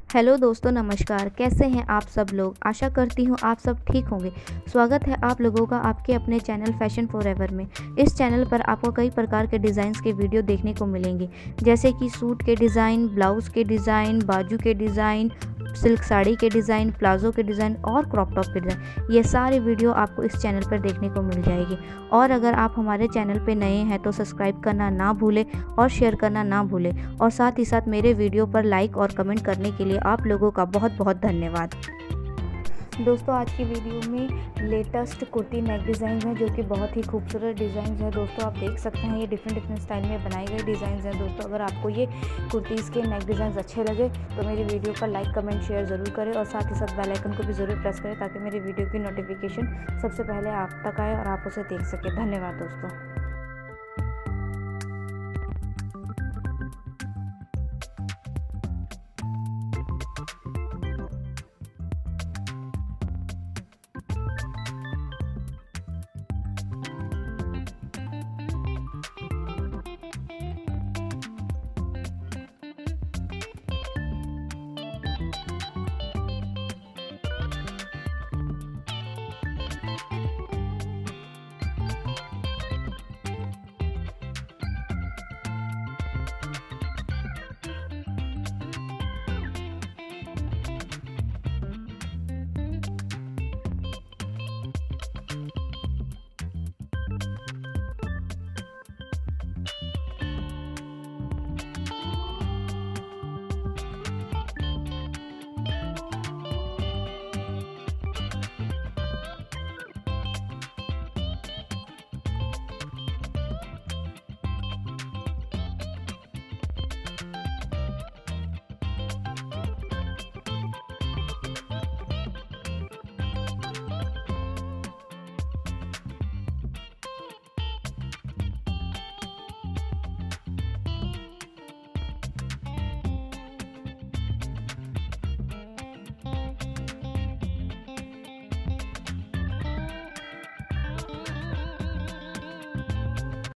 Hello दोस्तों, नमस्कार। कैसे हैं आप सब लोग? आशा करती हूँ आप सब ठीक होंगे। स्वागत है आप लोगों का आपके अपने चैनल फैशन फॉरएवर में। इस चैनल पर आपको कई प्रकार के डिज़ाइंस के वीडियो देखने को मिलेंगे, जैसे कि सूट के डिज़ाइन, ब्लाउज़ के डिज़ाइन, बाजू के डिज़ाइन, सिल्क साड़ी के डिज़ाइन, प्लाजो के डिज़ाइन और क्रॉप टॉप के डिज़ाइन। ये सारे वीडियो आपको इस चैनल पर देखने को मिल जाएगी। और अगर आप हमारे चैनल पे नए हैं तो सब्सक्राइब करना ना भूलें और शेयर करना ना भूलें, और साथ ही साथ मेरे वीडियो पर लाइक और कमेंट करने के लिए आप लोगों का बहुत बहुत धन्यवाद। दोस्तों, आज की वीडियो में लेटेस्ट कुर्ती नेक डिज़ाइन है जो कि बहुत ही खूबसूरत डिज़ाइन है। दोस्तों, आप देख सकते हैं ये डिफरेंट स्टाइल में बनाए गए डिज़ाइन हैं। दोस्तों, अगर आपको ये कुर्तीज़ के नेक डिज़ाइन अच्छे लगे तो मेरी वीडियो पर लाइक कमेंट शेयर ज़रूर करें, और साथ ही साथ बेल आइकन को भी ज़रूर प्रेस करें ताकि मेरी वीडियो की नोटिफिकेशन सबसे पहले आप तक आए और आप उसे देख सकें। धन्यवाद दोस्तों।